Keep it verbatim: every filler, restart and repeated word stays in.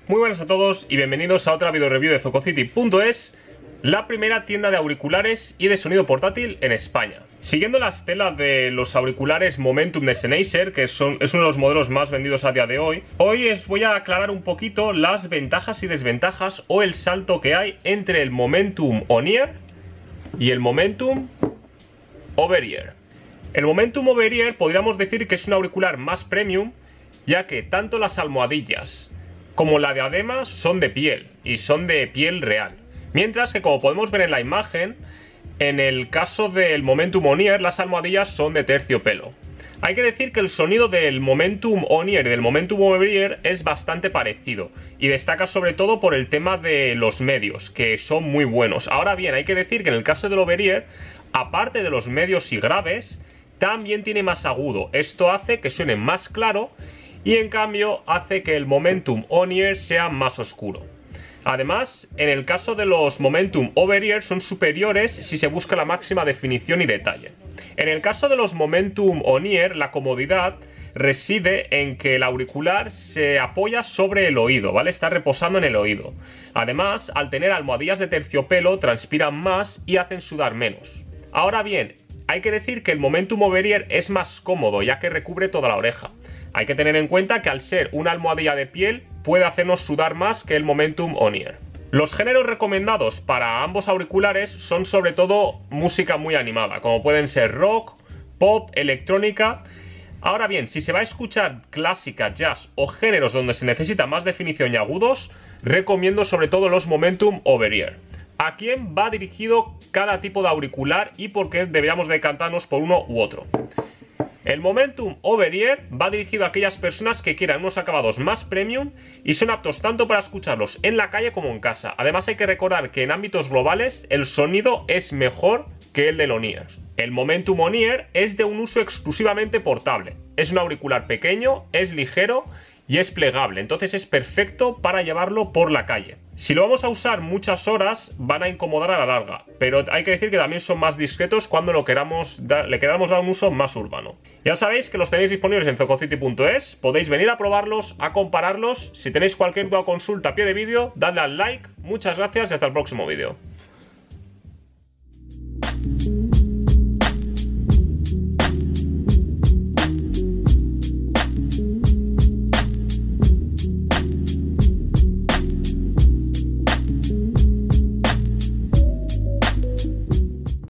Muy buenas a todos y bienvenidos a otra video review de Zococity punto es, la primera tienda de auriculares y de sonido portátil en España. Siguiendo la estela de los auriculares Momentum de Sennheiser, que son, es uno de los modelos más vendidos a día de hoy, hoy os voy a aclarar un poquito las ventajas y desventajas o el salto que hay entre el Momentum On-Ear y el Momentum Over-Ear. El Momentum Over-Ear podríamos decir que es un auricular más premium, ya que tanto las almohadillas como la diadema son de piel, y son de piel real. Mientras que, como podemos ver en la imagen, en el caso del Momentum On-Ear, las almohadillas son de terciopelo. Hay que decir que el sonido del Momentum On-Ear y del Momentum Over-Ear es bastante parecido, y destaca sobre todo por el tema de los medios, que son muy buenos. Ahora bien, hay que decir que en el caso del Over-Ear, aparte de los medios y graves, también tiene más agudo. Esto hace que suene más claro, y en cambio hace que el Momentum On-Ear sea más oscuro. Además, en el caso de los Momentum Over-Ear son superiores si se busca la máxima definición y detalle. En el caso de los Momentum On-Ear, la comodidad reside en que el auricular se apoya sobre el oído, ¿vale? Está reposando en el oído. Además, al tener almohadillas de terciopelo, transpiran más y hacen sudar menos. Ahora bien, hay que decir que el Momentum Over-Ear es más cómodo, ya que recubre toda la oreja. Hay que tener en cuenta que al ser una almohadilla de piel puede hacernos sudar más que el Momentum On-Ear. Los géneros recomendados para ambos auriculares son sobre todo música muy animada, como pueden ser rock, pop, electrónica. Ahora bien, si se va a escuchar clásica, jazz o géneros donde se necesita más definición y agudos, recomiendo sobre todo los Momentum Over-Ear. ¿A quién va dirigido cada tipo de auricular y por qué deberíamos decantarnos por uno u otro? El Momentum Over-Ear va dirigido a aquellas personas que quieran unos acabados más premium y son aptos tanto para escucharlos en la calle como en casa. Además, hay que recordar que en ámbitos globales el sonido es mejor que el del On-Ear. El Momentum On-Ear es de un uso exclusivamente portable. Es un auricular pequeño, es ligero y es plegable, entonces es perfecto para llevarlo por la calle. Si lo vamos a usar muchas horas, van a incomodar a la larga, pero hay que decir que también son más discretos cuando lo queramos dar, le queramos dar un uso más urbano. Ya sabéis que los tenéis disponibles en Zococity punto es, podéis venir a probarlos, a compararlos. Si tenéis cualquier duda o consulta a pie de vídeo, dadle al like. Muchas gracias y hasta el próximo vídeo.